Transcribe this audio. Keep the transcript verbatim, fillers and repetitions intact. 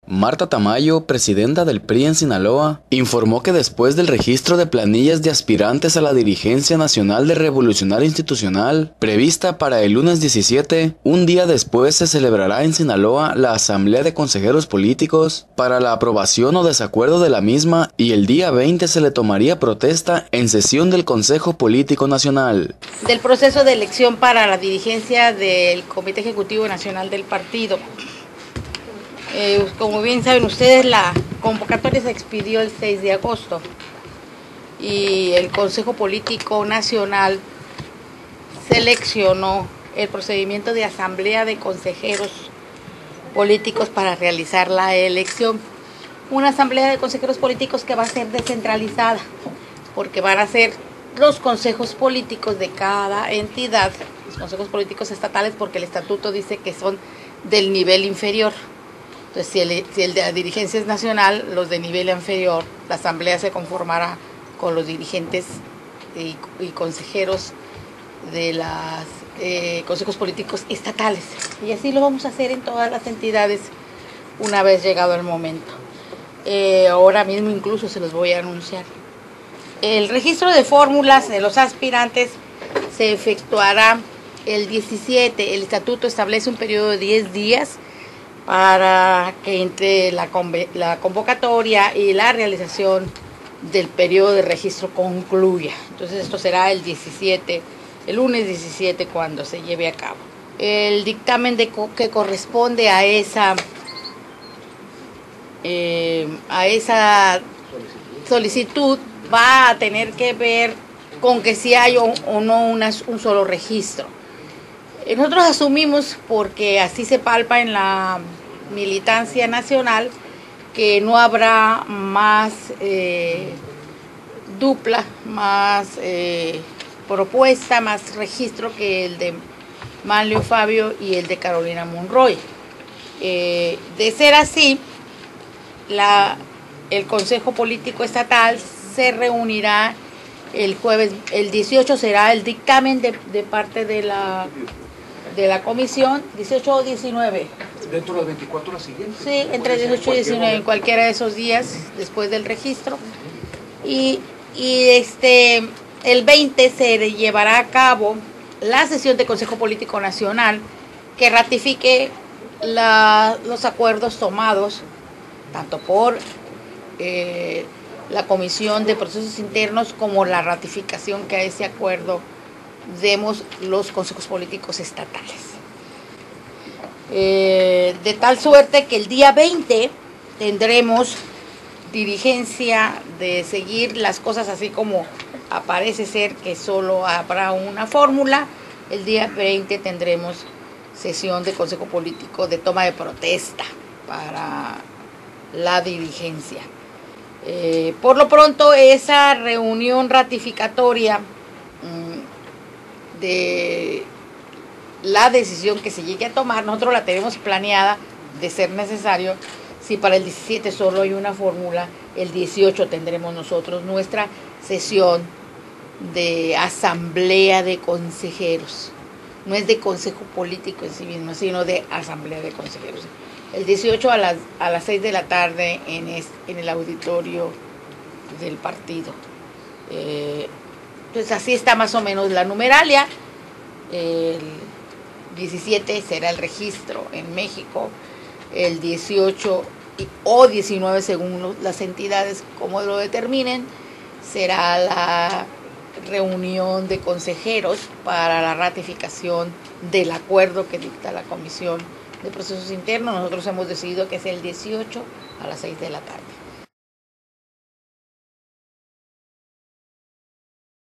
Marta Tamayo, presidenta del P R I en Sinaloa, informó que después del registro de planillas de aspirantes a la dirigencia nacional de Revolucionario Institucional, prevista para el lunes diecisiete, un día después se celebrará en Sinaloa la Asamblea de Consejeros Políticos para la aprobación o desacuerdo de la misma, y el día veinte se le tomaría protesta en sesión del Consejo Político Nacional. Del proceso de elección para la dirigencia del Comité Ejecutivo Nacional del partido. Eh, como bien saben ustedes, la convocatoria se expidió el seis de agosto y el Consejo Político Nacional seleccionó el procedimiento de asamblea de consejeros políticos para realizar la elección. Una asamblea de consejeros políticos que va a ser descentralizada, porque van a ser los consejos políticos de cada entidad, los consejos políticos estatales, porque el estatuto dice que son del nivel inferior. Entonces, si el, si el de la dirigencia es nacional, los de nivel inferior, la asamblea se conformará con los dirigentes y, y consejeros de los eh, consejos políticos estatales. Y así lo vamos a hacer en todas las entidades una vez llegado el momento. Eh, ahora mismo incluso se los voy a anunciar. El registro de fórmulas de los aspirantes se efectuará el diecisiete. El estatuto establece un periodo de diez días para que entre la, la convocatoria y la realización del periodo de registro concluya. Entonces esto será el diecisiete, el lunes diecisiete cuando se lleve a cabo. El dictamen de co que corresponde a esa, eh, a esa solicitud va a tener que ver con que si hay o, o no una, un solo registro. Nosotros asumimos, porque así se palpa en la militancia nacional, que no habrá más eh, dupla, más eh, propuesta, más registro que el de Manlio Fabio y el de Carolina Monroy. Eh, de ser así, la, el Consejo Político Estatal se reunirá el jueves, el dieciocho será el dictamen de, de parte de la de la comisión, dieciocho o diecinueve. ¿Dentro de las veinticuatro horas siguientes? Sí, entre dieciocho y diecinueve, en cualquiera de esos días después del registro. Y, y este, el veinte se llevará a cabo la sesión del Consejo Político Nacional que ratifique la, los acuerdos tomados tanto por eh, la Comisión de Procesos Internos como la ratificación que a ese acuerdo demos los consejos políticos estatales. Eh, de tal suerte que el día veinte tendremos dirigencia de seguir las cosas así como aparece ser que solo habrá una fórmula. El día veinte tendremos sesión de consejo político de toma de protesta para la dirigencia. Eh, por lo pronto, esa reunión ratificatoria de la decisión que se llegue a tomar, nosotros la tenemos planeada de ser necesario. Si para el diecisiete solo hay una fórmula, el dieciocho tendremos nosotros nuestra sesión de asamblea de consejeros. No es de consejo político en sí mismo, sino de asamblea de consejeros. El dieciocho a las, a las seis de la tarde en, es, en el auditorio del partido. Eh, Entonces así está más o menos la numeralia. El diecisiete será el registro en México, el dieciocho o diecinueve según las entidades como lo determinen, será la reunión de consejeros para la ratificación del acuerdo que dicta la Comisión de Procesos Internos. Nosotros hemos decidido que sea el dieciocho a las seis de la tarde.